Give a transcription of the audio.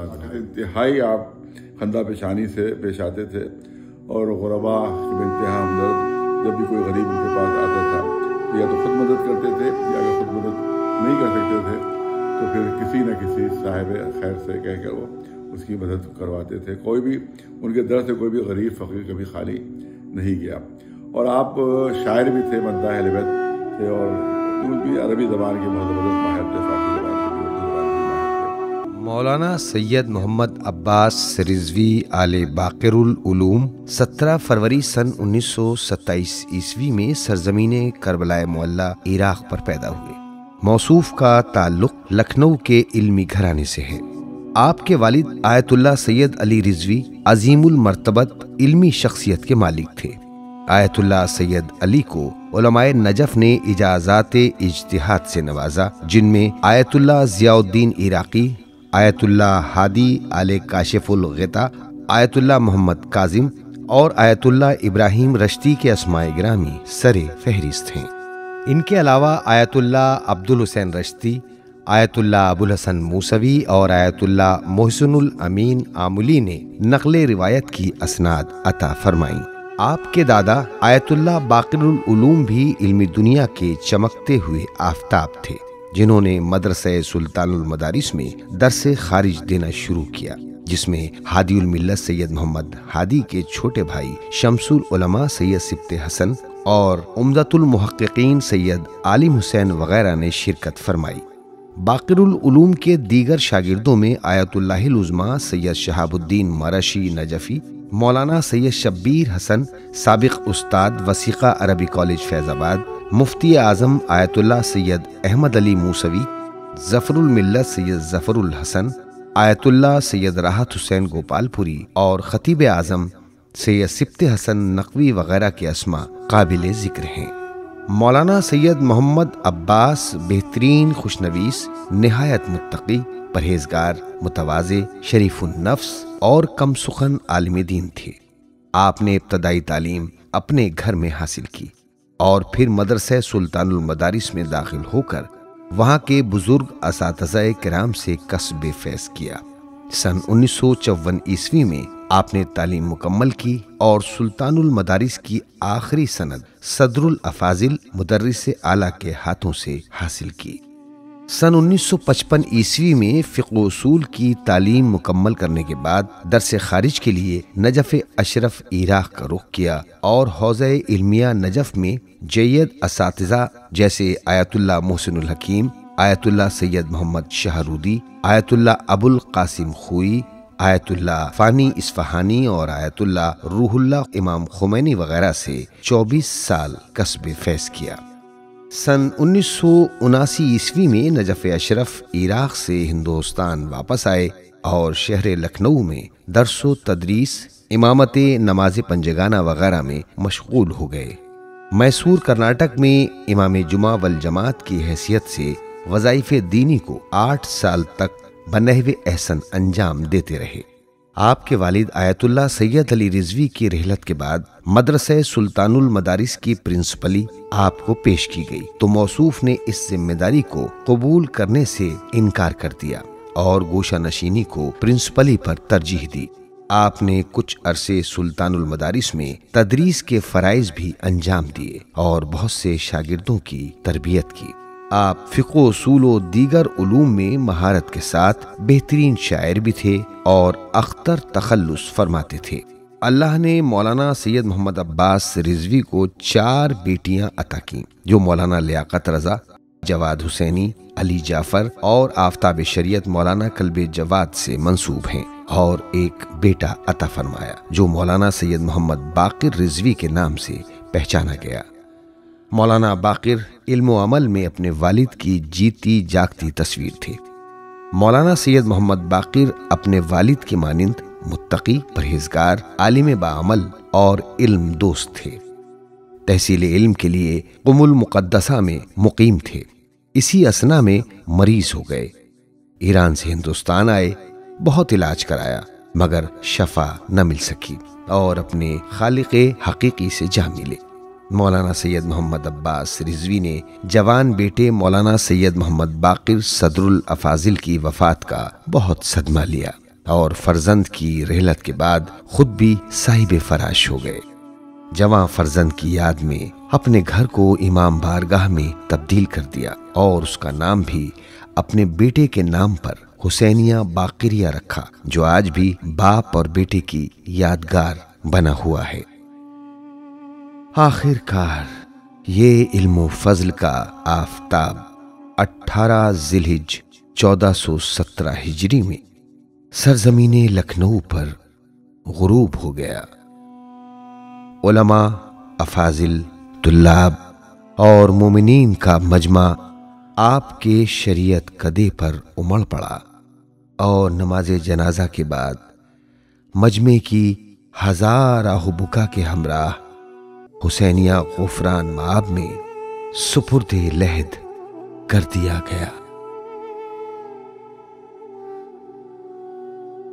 इंतहाई आप खंदा पेशानी से पेश आते थे और गुरबा की इंतहा हमदर्द जब भी कोई गरीब उनके पास आता था या तो खुद मदद करते थे या अगर खुद मदद नहीं कर सकते थे तो फिर किसी न किसी साहिब खैर से कह कर वो उसकी मदद करवाते थे। कोई भी उनके दर से कोई भी गरीब फ़कीर कभी खाली नहीं गया। और आप शायर भी थे, मद्दाह अहले बैत थे और उनकी अरबी ज़बान की बहुत ज़बरदस्त माहिर थे, फ़ारसी ज़बान की भी, उर्दू ज़बान की माहिर थे। मौलाना सैयद मोहम्मद अब्बास रिजवी आले बाक़िरुल उलूम 17 फरवरी सन 1927 ईस्वी में सरजमीन करबला मुअल्ला इराक़ पर पैदा हुए। मौसूफ का ताल्लुक लखनऊ के इल्मी घराने से है। आपके वालिद आयतुल्लाह सैयद अली रिजवी अजीमुल मर्तबत इल्मी शख्सियत के मालिक थे। आयतुल्लाह सैयद अली को उलमाए नजफ ने इजाज़ात इज्तिहाद से नवाजा, जिनमें Ayatollah Ziauddin Iraqi, Ayatollah Hadi Aale Kashiful Ghita, Ayatollah Mohammad Kazim और आयतुल्लाह इब्राहिम रश्ती के अस्माए गिरामी सरे फहरिस्त हैं। इनके अलावा Ayatollah Abdul Hussain Rashti, Ayatollah Abul Hasan Moosavi और आयतुल्लाह मोहसिनुल अमीन आमुली ने नक़ले रिवायत की असनाद अता फरमाई। आपके दादा आयतुल्लाह बाक़िरुल उलूम भी इल्मी दुनिया के चमकते हुए आफताब थे, जिन्होंने मदरसे सुल्तानुल मदारिस में दरसे खारिज देना शुरू किया, जिसमें हादियुल मिल्लत सैयद मोहम्मद हादी के छोटे भाई शमसुल उलमा सैयद सिब्ते हसन और उम्दतुल मुहक्किकीन सैयद आलिम हुसैन वगैरह ने शिरकत फरमाई। बाक़िरुल उलूम के दीगर शागिर्दों में आयतुल्लाहिल उज़्मा सैयद शहाबुद्दीन मरशी नजफ़ी, मौलाना सैयद शब्बीर हसन साबिक़ उस्ताद वसीक़ा अरबी कॉलेज फैज़ाबाद, मुफ्ती आज़म आयतुल्लाह सैयद अहमद अली मूसवी, ज़फ़रुल मिल्लत सैयद ज़फ़रुल हसन, आयतुल्लाह सैयद राहत हुसैन गोपालपुरी और ख़तीब आज़म सैयद सिब्ते हसन नकवी वगैरह के अस्मा काबिल ज़िक्र हैं। मौलाना सैयद मोहम्मद अब्बास बेहतरीन खुशनवीस, निहायत मुत्तकी, परहेजगार, मुतवाज़े, शरीफुन नफ्स और कम सुखन आलिम दीन थे। आपने इब्तदाई तालीम अपने घर में हासिल की और फिर मदरसे सुल्तानुल मदारिस में दाखिल होकर वहाँ के बुजुर्ग असातिज़ा किराम से कसबे फैज़ किया। सन 1954 ईस्वी में आपने तालीम मुकम्मल की और सुल्तानुल मदारिस की आखिरी सनद सदरुल अफाजिल मुदर्रिस आला के हाथों से हासिल की। सन 1955 ईस्वी में फ़िक़्ह उसूल की तालीम मुकम्मल करने के बाद दरसे खारिज के लिए नजफ़ अशरफ इराक़ का रुख किया और हौज़े इल्मिया नजफ़ में जय्यद असातिज़ा जैसे Ayatollah Mohsinul Hakim, Ayatollah Syed Mohammad Shahroudi, Ayatollah Abul Qasim Khoei, Ayatollah Fani Isfahani और आयतुल्लाह रूहुल्लाह इमाम खुमैनी वगैरह से 24 साल कसबे फैज़ किया। सन 1979 ईस्वी में नजफ़ अशरफ इराक़ से हिंदुस्तान वापस आए और शहर लखनऊ में दरसो तदरीस, इमामत नमाज पंजगाना वगैरह में मशगूल हो गए। मैसूर कर्नाटक में इमाम जुमा वल जमात की हैसियत से वज़ाइफ़े दीनी को 8 साल तक बनहवे एहसन अंजाम देते रहे। आपके वालिद आयतुल्लाह सैयद अली रिजवी की रिहलत के बाद मदरसे सुल्तानुल मदारिस की प्रिंसिपली आपको पेश की गई, तो मौसूफ ने इस जिम्मेदारी को कबूल करने से इनकार कर दिया और गोशा नशीनी को प्रिंसिपली पर तरजीह दी। आपने कुछ अरसे सुल्तानुल मदारिस में तदरीस के फ़राइज़ भी अंजाम दिए और बहुत से शागिर्दों की तरबियत की। आप फ़िक़्ह उसूल और दीगर उलूम में महारत के साथ बेहतरीन शायर भी थे और अख्तर तखल्लुस फरमाते थे। अल्लाह ने मौलाना सैयद मोहम्मद अब्बास रिजवी को 4 बेटियां अता की, जो मौलाना लियाकत रज़ा, जवाद हुसैनी, अली जाफ़र और आफ्ताब शरीयत मौलाना कल्बे जवाद से मंसूब हैं, और एक बेटा अता फरमाया जो मौलाना सैयद मोहम्मद बाक़िर रिजवी के नाम से पहचाना गया। मौलाना बाक़िर इल्म व अमल में अपने वालिद की जीती जागती तस्वीर थे। मौलाना सैयद मोहम्मद बाक़िर अपने वालिद के मानिंद मुत्तकी, परहेजगार, आलिम बाअमल और इल्म दोस्त थे। तहसील इल्म के लिए कुमुल मुक़द्दसा में मुकीम थे। इसी असना में मरीज हो गए। ईरान से हिंदुस्तान आए, बहुत इलाज कराया मगर शफा न मिल सकी और अपने खालिक़े हकीकी से जा मिले। मौलाना सैयद मोहम्मद अब्बास रिजवी ने जवान बेटे मौलाना सैयद मोहम्मद बाक़िर सदरुल अफाजिल की वफ़ात का बहुत सदमा लिया। और फर्जंद की रहलत के बाद खुद भी साहिब फराश हो गए। जवां फर्जंद की याद में अपने घर को इमाम बारगाह में तब्दील कर दिया और उसका नाम भी अपने बेटे के नाम पर हुसैनिया बाकिरिया रखा, जो आज भी बाप और बेटे की यादगार बना हुआ है। आखिरकार ये इल्म फजल का आफताब 18 जिलहिज 1417 हिजरी में सरजमीने लखनऊ पर गुरूब हो गया। उलमा, अफाजिल, तुल्लाब और मोमिनीन का मजमा आपके शरीयत कदे पर उमड़ पड़ा और नमाज जनाजा के बाद मजमे की हजार आहुबुका के हमराह हुसैनिया गुफरान माब में सुपुर्द लहद कर दिया गया।